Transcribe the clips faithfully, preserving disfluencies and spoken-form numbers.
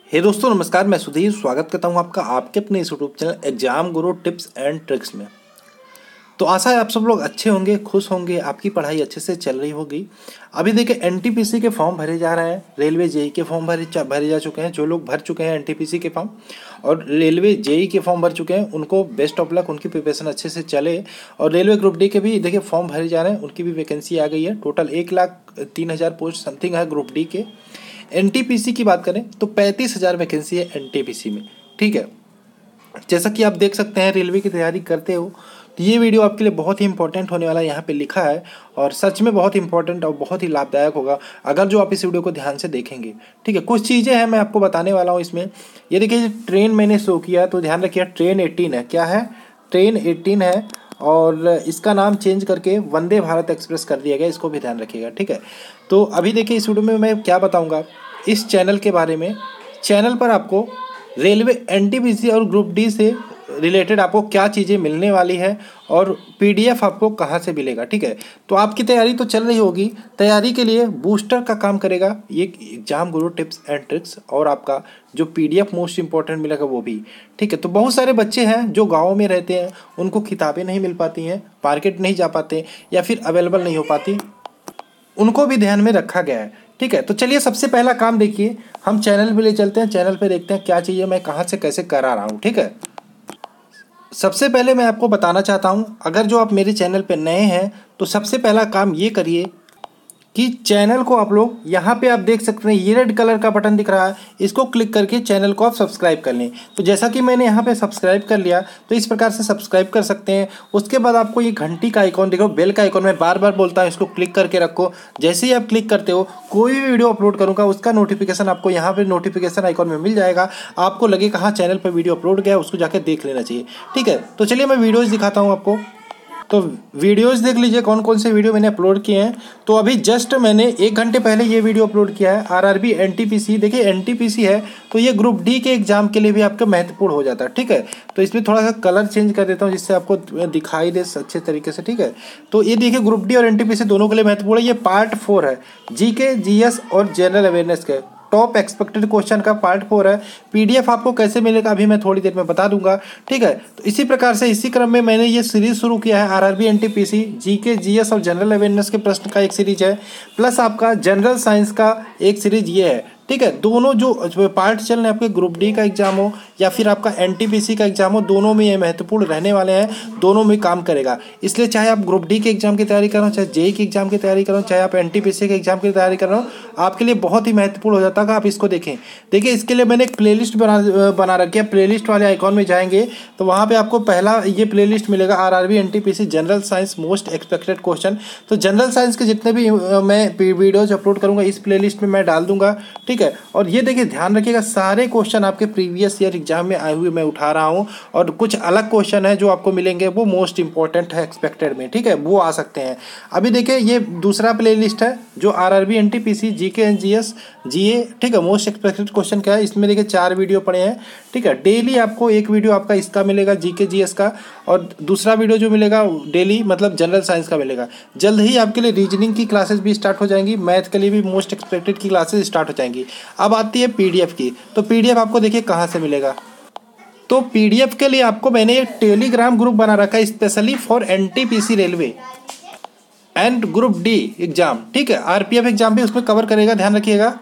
हे दोस्तों नमस्कार, मैं सुधीर स्वागत करता हूं आपका आपके अपने इस YouTube channel exam Guru tips and tricks में। तो आशा है आप सब लोग अच्छे होंगे, खुश होंगे, आपकी पढ़ाई अच्छे से चल रही होगी। अभी देखिए एनटीपीसी के फॉर्म भरे जा रहे हैं, रेलवे जेई के फॉर्म भरे भरे जा चुके हैं। जो लोग भर चुके हैं एनटीपीसी के फॉर्म और रेलवे जेई के फॉर्म भर चुके हैं उनको बेस्ट ऑफ लक, उनकी प्रिपरेशन अच्छे से चले। और रेलवे ग्रुप डी के भी देखिए फॉर्म भरे जा रहे हैं, उनकी भी वैकेंसी आ गई है। टोटल एक लाख तीन हज़ार पोस्ट समथिंग है ग्रुप डी के। एनटीपीसी की बात करें तो पैंतीस हज़ार वैकेंसी है एनटीपीसी में, ठीक है। जैसा कि आप देख सकते हैं रेलवे की तैयारी करते हो तो ये वीडियो आपके लिए बहुत ही इंपॉर्टेंट होने वाला है, यहाँ पे लिखा है और सच में बहुत इंपॉर्टेंट और बहुत ही लाभदायक होगा अगर जो आप इस वीडियो को ध्यान से देखेंगे, ठीक है। कुछ चीज़ें हैं मैं आपको बताने वाला हूँ इसमें। ये देखिए ट्रेन मैंने शो किया तो ध्यान रखिए, ट्रेन एटीन है। क्या है? ट्रेन एटीन है और इसका नाम चेंज करके वंदे भारत एक्सप्रेस कर दिया गया, इसको भी ध्यान रखिएगा, ठीक है। तो अभी देखिए इस वीडियो में मैं क्या बताऊंगा इस चैनल के बारे में। चैनल पर आपको रेलवे एनटीपीसी और ग्रुप डी से रिलेटेड आपको क्या चीज़ें मिलने वाली है और पीडीएफ आपको कहाँ से मिलेगा, ठीक है। तो आपकी तैयारी तो चल रही होगी, तैयारी के लिए बूस्टर का काम करेगा ये exam Guru tips and tricks, और आपका जो पीडीएफ मोस्ट इंपॉर्टेंट मिलेगा वो भी, ठीक है। तो बहुत सारे बच्चे हैं जो गाँव में रहते हैं, उनको किताबें नहीं मिल पाती हैं, मार्केट नहीं जा पाते या फिर अवेलेबल नहीं हो पाती, उनको भी ध्यान में रखा गया है, ठीक है। तो चलिए सबसे पहला काम देखिए, हम चैनल पे ले चलते हैं, चैनल पे देखते हैं क्या चाहिए, मैं कहाँ से कैसे करा रहा हूँ, ठीक है। सबसे पहले मैं आपको बताना चाहता हूँ, अगर जो आप मेरे चैनल पे नए हैं तो सबसे पहला काम ये करिए कि चैनल को आप लोग यहाँ पे आप देख सकते हैं ये रेड कलर का बटन दिख रहा है, इसको क्लिक करके चैनल को आप सब्सक्राइब कर लें। तो जैसा कि मैंने यहाँ पे सब्सक्राइब कर लिया तो इस प्रकार से सब्सक्राइब कर सकते हैं। उसके बाद आपको ये घंटी का आइकॉन देखो, बेल का आइकॉन, मैं बार बार बोलता हूँ इसको क्लिक करके रखो। जैसे ही आप क्लिक करते हो कोई भी वीडियो अपलोड करूँगा उसका नोटिफिकेशन आपको यहाँ पर नोटिफिकेशन आइकॉन में मिल जाएगा। आपको लगे कहाँ चैनल पर वीडियो अपलोड गया उसको जाकर देख लेना चाहिए, ठीक है। तो चलिए मैं वीडियोज़ दिखाता हूँ आपको। तो वीडियोस देख लीजिए कौन कौन से वीडियो मैंने अपलोड किए हैं। तो अभी जस्ट मैंने एक घंटे पहले ये वीडियो अपलोड किया है, आरआरबी एनटीपीसी। देखिए एनटीपीसी है तो ये ग्रुप डी के एग्जाम के लिए भी आपका महत्वपूर्ण हो जाता है, ठीक है। तो इसमें थोड़ा सा कलर चेंज कर देता हूँ जिससे आपको दिखाई दे अच्छे तरीके से, ठीक है। तो ये देखिए ग्रुप डी और एनटीपीसी दोनों के लिए महत्वपूर्ण है। ये पार्ट फोर है, जी के जी एस और जनरल अवेयरनेस के टॉप एक्सपेक्टेड क्वेश्चन का पार्ट फोर है। पीडीएफ आपको कैसे मिलेगा अभी मैं थोड़ी देर में बता दूंगा, ठीक है। तो इसी प्रकार से इसी क्रम में मैंने ये सीरीज शुरू किया है, आरआरबी एनटीपीसी, जीके जीएस और जनरल अवेयरनेस के प्रश्न का एक सीरीज है, प्लस आपका जनरल साइंस का एक सीरीज ये है, ठीक है। दोनों जो पार्ट चल रहे हैं आपके ग्रुप डी का एग्जाम हो या फिर आपका एनटीपीसी का एग्जाम हो, दोनों में ये महत्वपूर्ण रहने वाले हैं, दोनों में काम करेगा। इसलिए चाहे आप ग्रुप डी के एग्जाम की तैयारी करो, चाहे जेई की एग्जाम की तैयारी करो, चाहे आप एनटीपीसी के एग्जाम की तैयारी कर रहे हो, आपके लिए बहुत ही महत्वपूर्ण हो जाता है। आप इसको देखें। देखिए इसके लिए मैंने एक प्लेलिस्ट बना बना रखी है। प्लेलिस्ट वाले आइकॉन में जाएंगे तो वहाँ पे आपको पहला ये प्लेलिस्ट मिलेगा, RRB NTPC general science most expected question. तो जनरल साइंस के जितने भी मैं वीडियोज अपलोड करूँगा इस प्लेलिस्ट में मैं डाल दूंगा, ठीक है। और ये देखिए ध्यान रखिएगा सारे क्वेश्चन आपके प्रीवियस ईयर एग्जाम में आए हुए मैं उठा रहा हूँ, और कुछ अलग क्वेश्चन है जो आपको मिलेंगे वो मोस्ट इंपॉर्टेंट है एक्सपेक्टेड में, ठीक है, वो आ सकते हैं। अभी देखिए ये दूसरा प्लेलिस्ट है जो RRB NTPC GK and GS GA, ठीक है, मोस्ट एक्सपेक्टेड क्वेश्चन क्या है। इसमें देखिए चार वीडियो पड़े हैं, ठीक है। डेली आपको एक वीडियो आपका इसका मिलेगा जीके जीएस का, और दूसरा वीडियो जो मिलेगा डेली मतलब जनरल साइंस का मिलेगा। जल्द ही आपके लिए रीजनिंग की क्लासेस भी स्टार्ट हो जाएंगी, मैथ के लिए भी मोस्ट एक्सपेक्टेड की क्लासेस स्टार्ट हो जाएंगी। अब आती है पीडीएफ की। तो पीडीएफ आपको देखिए कहाँ से मिलेगा। तो पीडीएफ के लिए आपको मैंने एक टेलीग्राम ग्रुप बना रखा है specially for NTPC railway and group D exam, ठीक है। आरपीएफ एग्जाम भी उसमें कवर करेगा, ध्यान रखिएगा।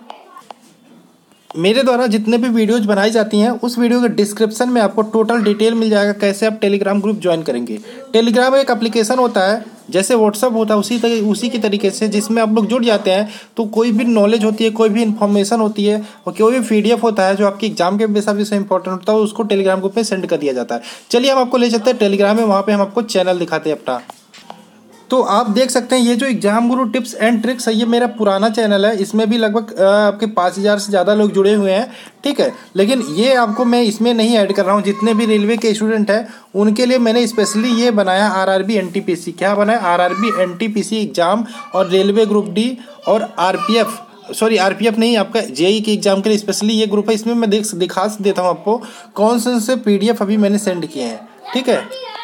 मेरे द्वारा जितने भी वीडियोज बनाई जाती हैं उस वीडियो के डिस्क्रिप्शन में आपको टोटल डिटेल मिल जाएगा कैसे आप टेलीग्राम ग्रुप ज्वाइन करेंगे। टेलीग्राम एक एप्लीकेशन होता है जैसे व्हाट्सअप होता है उसी तरीके उसी की तरीके से, जिसमें आप लोग जुड़ जाते हैं तो कोई भी नॉलेज होती है, कोई भी इन्फॉर्मेशन होती है और कोई भी पीडीएफ होता है जो आपकी एग्जाम के बेसिस पे इंपॉर्टेंट होता है उसको टेलीग्राम ग्रुप में सेंड कर दिया जाता है। चलिए हम आपको ले चलते हैं टेलीग्राम में, वहाँ पर हम आपको चैनल दिखाते हैं अपना। तो आप देख सकते हैं ये जो exam Guru tips and tricks है ये मेरा पुराना चैनल है, इसमें भी लगभग आपके पाँच हज़ार से ज़्यादा लोग जुड़े हुए हैं, ठीक है। लेकिन ये आपको मैं इसमें नहीं ऐड कर रहा हूँ, जितने भी रेलवे के स्टूडेंट हैं उनके लिए मैंने स्पेशली ये बनाया आरआरबी एनटीपीसी। क्या बनाया? आरआरबी एनटीपीसी एग्जाम और रेलवे ग्रुप डी और आरपीएफ, सॉरी आरपीएफ नहीं, आपका जेई के एग्जाम के लिए स्पेशली ये ग्रुप है। इसमें मैं देख दिखा देता हूँ आपको कौन से से पीडीएफ अभी मैंने सेंड किए हैं, ठीक है।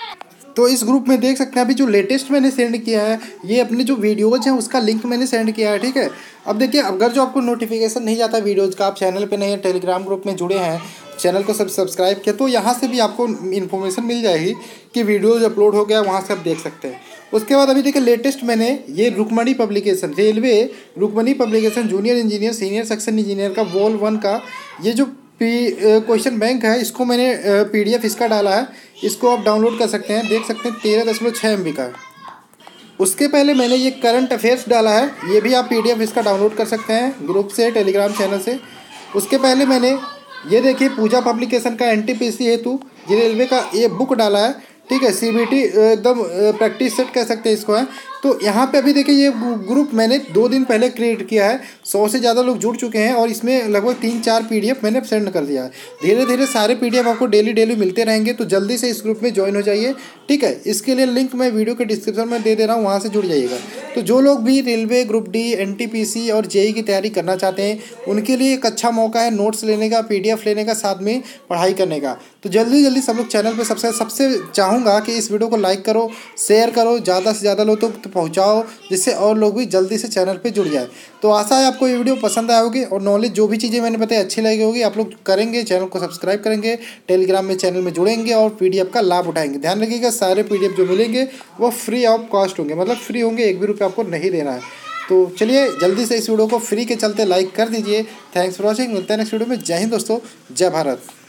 तो इस ग्रुप में देख सकते हैं अभी जो लेटेस्ट मैंने सेंड किया है, ये अपने जो वीडियोज़ हैं उसका लिंक मैंने सेंड किया है, ठीक है। अब देखिए, अगर जो आपको नोटिफिकेशन नहीं जाता वीडियोज़ का, आप चैनल पे नहीं है, टेलीग्राम ग्रुप में जुड़े हैं, चैनल को सब सब्सक्राइब किया, तो यहाँ से भी आपको इन्फॉर्मेशन मिल जाएगी कि वीडियोज़ अपलोड हो गया, वहाँ से आप देख सकते हैं। उसके बाद अभी देखिए लेटेस्ट मैंने ये Rukmani publication, railway Rukmani publication junior engineer senior section engineer का वॉल वन का ये जो पी क्वेश्चन बैंक है, इसको मैंने पीडीएफ इसका डाला है, इसको आप डाउनलोड कर सकते हैं, देख सकते हैं तेरह दशमलव छः एम बी का है। उसके पहले मैंने ये करंट अफेयर्स डाला है, ये भी आप पीडीएफ इसका डाउनलोड कर सकते हैं ग्रुप से, टेलीग्राम चैनल से। उसके पहले मैंने ये देखिए पूजा पब्लिकेशन का एनटीपीसी हेतु ये रेलवे का ये बुक डाला है, ठीक है, सीबीटी एकदम प्रैक्टिस सेट कह सकते हैं इसको है। तो यहाँ पे अभी देखिए ये ग्रुप मैंने दो दिन पहले क्रिएट किया है, सौ से ज़्यादा लोग जुड़ चुके हैं और इसमें लगभग तीन चार पीडीएफ मैंने सेंड कर दिया है। धीरे धीरे सारे पीडीएफ आपको डेली डेली मिलते रहेंगे, तो जल्दी से इस ग्रुप में ज्वाइन हो जाइए, ठीक है। इसके लिए लिंक मैं वीडियो के डिस्क्रिप्शन में दे दे रहा हूँ, वहाँ से जुड़ जाइएगा। तो जो लोग भी रेलवे ग्रुप डी, एनटीपीसी और जेई की तैयारी करना चाहते हैं, उनके लिए एक अच्छा मौका है नोट्स लेने का, पीडीएफ लेने का, साथ में पढ़ाई करने का। तो जल्दी जल्दी सब लोग चैनल पर सबसे सबसे चाहूँगा कि इस वीडियो को लाइक करो, शेयर करो, ज़्यादा से ज़्यादा लोग तक तो पहुँचाओ, जिससे और लोग भी जल्दी से चैनल पे जुड़ जाए। तो आशा है आपको ये वीडियो पसंद आए होगी और नॉलेज जो भी चीज़ें मैंने बताई अच्छी लगी होगी, आप लोग करेंगे, चैनल को सब्सक्राइब करेंगे, टेलीग्राम में चैनल में जुड़ेंगे और पीडीएफ का लाभ उठाएंगे। ध्यान रखिएगा सारे पीडीएफ जो मिलेंगे वो फ्री ऑफ कॉस्ट होंगे, मतलब फ्री होंगे, एक भी रुपये आपको नहीं देना है। तो चलिए जल्दी से इस वीडियो को फ्री के चलते लाइक कर दीजिए। थैंक्स फॉर वॉचिंग, मिलते हैं नेक्स्ट वीडियो में। जय हिंद दोस्तों, जय भारत।